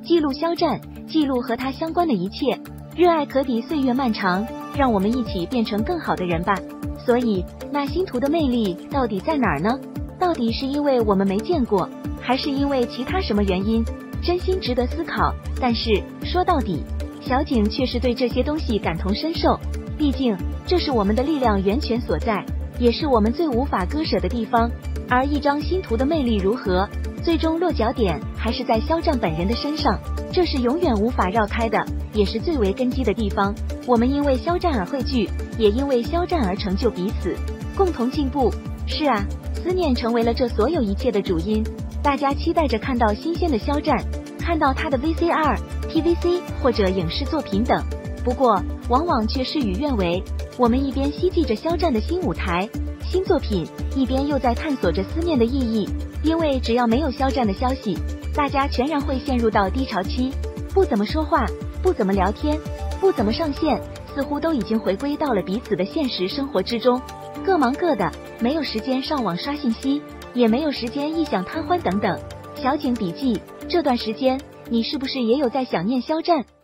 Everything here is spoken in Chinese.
记录肖战，记录和他相关的一切。热爱可抵岁月漫长，让我们一起变成更好的人吧。所以，那星图的魅力到底在哪儿呢？到底是因为我们没见过，还是因为其他什么原因？真心值得思考。但是说到底，小景却是对这些东西感同身受，毕竟这是我们的力量源泉所在，也是我们最无法割舍的地方。而一张星图的魅力如何，最终落脚点还是在肖战本人的身上，这是永远无法绕开的，也是最为根基的地方。我们因为肖战而汇聚，也因为肖战而成就彼此，共同进步。是啊，思念成为了这所有一切的主因。大家期待着看到新鲜的肖战，看到他的 VCR、TVC 或者影视作品等。不过，往往却事与愿违。我们一边希冀着肖战的新舞台、新作品，一边又在探索着思念的意义。因为只要没有肖战的消息，大家全然会陷入到低潮期，不怎么说话，不怎么聊天，不怎么上线，似乎都已经回归到了彼此的现实生活之中，各忙各的，没有时间上网刷信息，也没有时间异想他欢等等。小景笔记，这段时间你是不是也有在想念肖战？